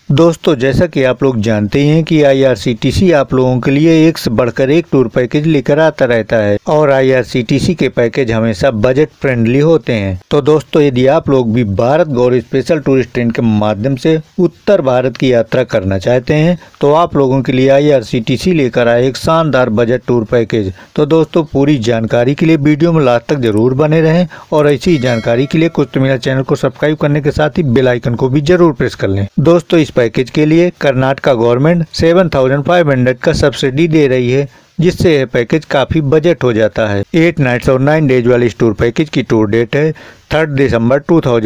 दोस्तों, जैसा कि आप लोग जानते हैं कि IRCTC आप लोगों के लिए एक से बढ़कर एक टूर पैकेज लेकर आता रहता है और IRCTC के पैकेज हमेशा बजट फ्रेंडली होते हैं। तो दोस्तों, यदि आप लोग भी Bharat Gaurav special tourist train के माध्यम से उत्तर भारत की यात्रा करना चाहते हैं तो आप लोगों के लिए IRCTC लेकर आए एक शानदार बजट टूर पैकेज। तो दोस्तों, पूरी जानकारी के लिए वीडियो में लास्ट तक जरूर बने रहें और ऐसी ही जानकारी के लिए कुछ तो मेरा चैनल को सब्सक्राइब करने के साथ ही बेल आइकन को भी जरूर प्रेस कर लें। दोस्तों, इस पैकेज के लिए कर्नाटका गवर्नमेंट 7500 का सब्सिडी दे रही है, जिससे यह पैकेज काफी बजट हो जाता है। 8 नाइट्स और 9 डेज वाले इस टूर पैकेज की टूर डेट है 3 दिसंबर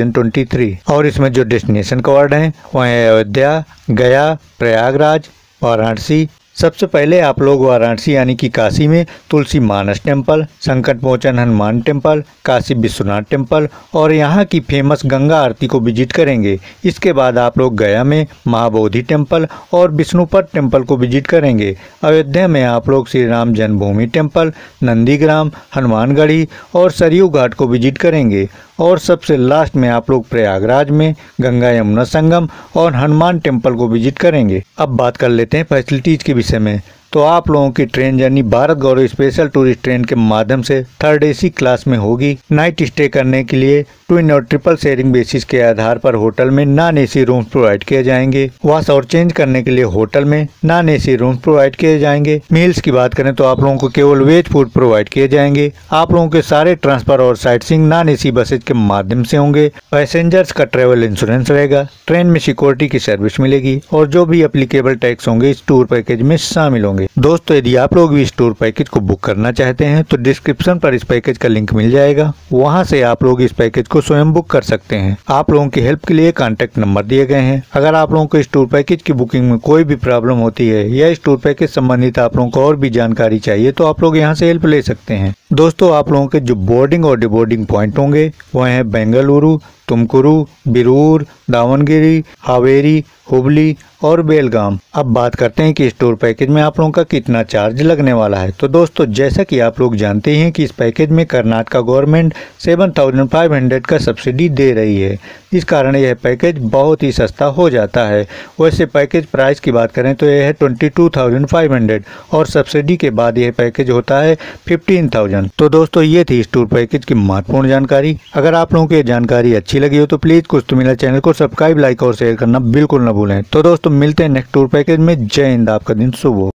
2023 और इसमें जो डेस्टिनेशन कवर्ड हैं वह है अयोध्या, गया, प्रयागराज, वाराणसी। सबसे पहले आप लोग वाराणसी यानी कि काशी में तुलसी Manas temple, Sankat Mochan Hanuman temple, Kashi Vishwanath temple और यहाँ की फेमस गंगा आरती को विजिट करेंगे। इसके बाद आप लोग गया में महाबोधि टेम्पल और विष्णुपद टेम्पल को विजिट करेंगे। अयोध्या में आप लोग श्री राम जन्मभूमि टेम्पल, नंदीग्राम, हनुमानगढ़ी और सरयू घाट को विजिट करेंगे और सबसे लास्ट में आप लोग प्रयागराज में गंगा यमुना संगम और हनुमान टेम्पल को विजिट करेंगे। अब बात कर लेते हैं फैसिलिटीज के विषय में। तो आप लोगों की train journey Bharat Gaurav special tourist train के माध्यम से 3rd AC क्लास में होगी। नाइट स्टे करने के लिए ट्विन और ट्रिपल शेयरिंग बेसिस के आधार पर होटल में नॉन AC रूम्स प्रोवाइड किए जाएंगे। वॉश और चेंज करने के लिए होटल में नॉन AC रूम्स प्रोवाइड किए जाएंगे। मील्स की बात करें तो आप लोगों को केवल वेज फूड प्रोवाइड किए जाएंगे। आप लोगों के सारे ट्रांसफर और sightseeing non AC buses के माध्यम से होंगे। पैसेंजर्स का ट्रेवल इंश्योरेंस रहेगा। ट्रेन में सिक्योरिटी की सर्विस मिलेगी और जो भी एप्लीकेबल टैक्स होंगे इस टूर पैकेज में शामिल होंगे। दोस्तों, यदि आप लोग भी इस टूर पैकेज को बुक करना चाहते हैं तो डिस्क्रिप्शन पर इस पैकेज का लिंक मिल जाएगा, वहां से आप लोग इस पैकेज को स्वयं बुक कर सकते हैं। आप लोगों की हेल्प के लिए कॉन्टेक्ट नंबर दिए गए हैं। अगर आप लोगों को इस टूर पैकेज की बुकिंग में कोई भी प्रॉब्लम होती है या इस टूर पैकेज संबंधित आप लोगों को और भी जानकारी चाहिए तो आप लोग यहाँ से हेल्प ले सकते हैं। दोस्तों, आप लोगों के जो बोर्डिंग और डिबोर्डिंग पॉइंट होंगे वह है बेंगलुरु, तुमकुरू, बिरूर, दावनगिरी, हावेरी, हुबली और बेलगाम। अब बात करते हैं कि इस टूर पैकेज में आप लोगों का कितना चार्ज लगने वाला है। तो दोस्तों, जैसा कि आप लोग जानते हैं कि इस पैकेज में कर्नाटका गवर्नमेंट 7500 का सब्सिडी दे रही है, इस कारण यह पैकेज बहुत ही सस्ता हो जाता है। वैसे पैकेज प्राइस की बात करें तो यह है 22,500 और सब्सिडी के बाद यह पैकेज होता है 15,000। तो दोस्तों, ये थी इस टूर पैकेज की महत्वपूर्ण जानकारी। अगर आप लोगों को ये जानकारी अच्छी लगी हो तो प्लीज कुछ तो मेरा चैनल को सब्सक्राइब, लाइक और शेयर करना बिल्कुल न भूलें। तो दोस्तों, मिलते हैं नेक्स्ट टूर पैकेज में। जय हिंद, आपका दिन शुभ हो।